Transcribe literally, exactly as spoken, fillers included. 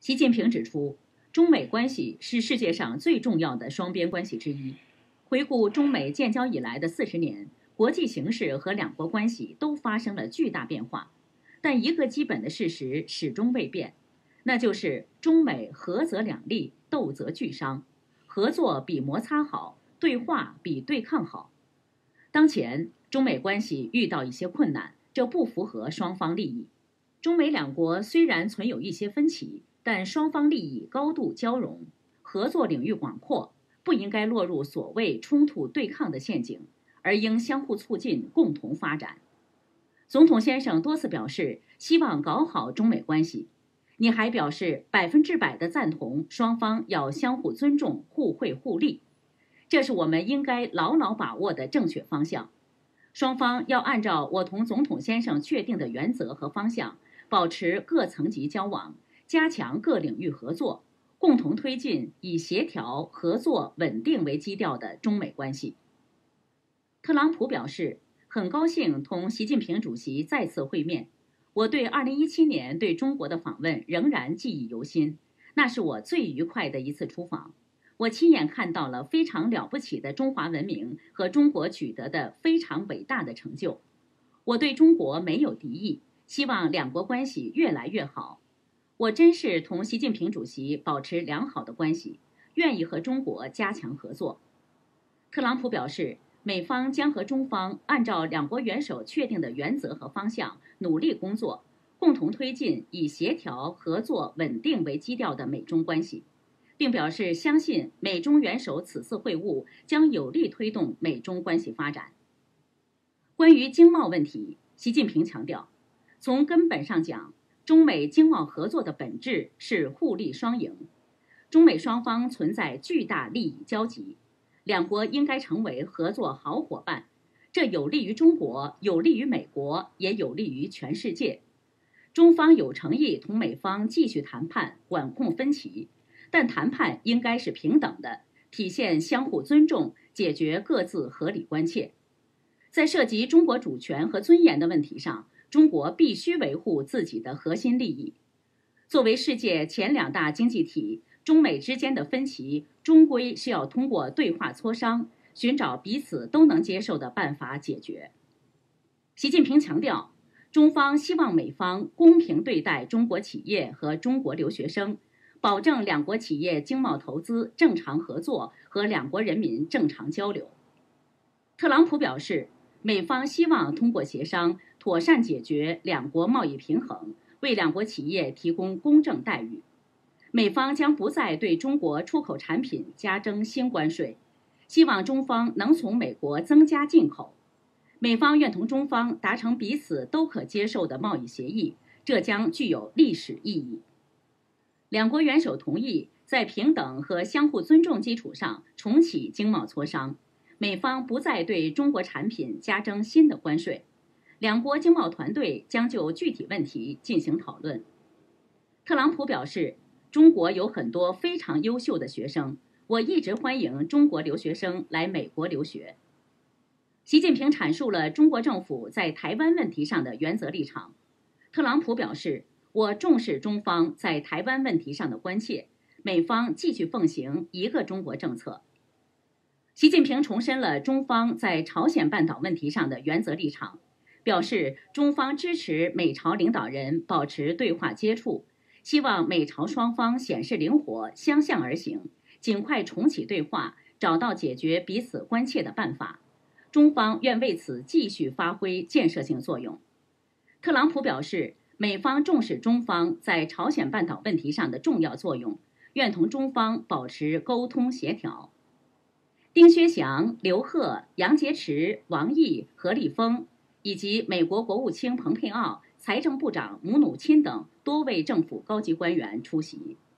习近平指出，中美关系是世界上最重要的双边关系之一。回顾中美建交以来的四十年，国际形势和两国关系都发生了巨大变化，但一个基本的事实始终未变，那就是中美合则两利，斗则俱伤，合作比摩擦好，对话比对抗好。当前中美关系遇到一些困难，这不符合双方利益。中美两国虽然存有一些分歧，但双方利益高度交融，合作领域广阔，不应该落入所谓冲突对抗的陷阱，而应相互促进，共同发展。总统先生多次表示希望搞好中美关系，你还表示百分之百的赞同双方要相互尊重、互惠互利，这是我们应该牢牢把握的正确方向。双方要按照我同总统先生确定的原则和方向，保持各层级交往，加强各领域合作，共同推进以协调、合作、稳定为基调的中美关系。特朗普表示，很高兴同习近平主席再次会面。我对二零一七年对中国的访问仍然记忆犹新，那是我最愉快的一次出访。我亲眼看到了非常了不起的中华文明和中国取得的非常伟大的成就。我对中国没有敌意，希望两国关系越来越好。我珍视同习近平主席保持良好的关系，愿意和中国加强合作。特朗普表示，美方将和中方按照两国元首确定的原则和方向努力工作，共同推进以协调、合作、稳定为基调的美中关系，并表示相信美中元首此次会晤将有力推动美中关系发展。关于经贸问题，习近平强调，从根本上讲，中美经贸合作的本质是互利双赢，中美双方存在巨大利益交集，两国应该成为合作好伙伴，这有利于中国，有利于美国，也有利于全世界。中方有诚意同美方继续谈判，管控分歧，但谈判应该是平等的，体现相互尊重，解决各自合理关切。在涉及中国主权和尊严的问题上，中国必须维护自己的核心利益。作为世界前两大经济体，中美之间的分歧终归是要通过对话磋商，寻找彼此都能接受的办法解决。习近平强调，中方希望美方公平对待中国企业和中国留学生，保证两国企业经贸投资正常合作和两国人民正常交流。特朗普表示，美方希望通过协商妥善解决两国贸易平衡，为两国企业提供公正待遇。美方将不再对中国出口产品加征新关税，希望中方能从美国增加进口。美方愿同中方达成彼此都可接受的贸易协议，这将具有历史意义。两国元首同意在平等和相互尊重基础上重启经贸磋商，美方不再对中国产品加征新的关税。两国经贸团队将就具体问题进行讨论。特朗普表示，中国有很多非常优秀的学生，我一直欢迎中国留学生来美国留学。习近平阐述了中国政府在台湾问题上的原则立场。特朗普表示，我重视中方在台湾问题上的关切，美方继续奉行一个中国政策。习近平重申了中方在朝鲜半岛问题上的原则立场，表示中方支持美朝领导人保持对话接触，希望美朝双方显示灵活，相向而行，尽快重启对话，找到解决彼此关切的办法。中方愿为此继续发挥建设性作用。特朗普表示，美方重视中方在朝鲜半岛问题上的重要作用，愿同中方保持沟通协调。丁薛祥、刘鹤、杨洁篪、王毅、何立峰以及美国国务卿蓬佩奥、财政部长姆努钦等多位政府高级官员出席。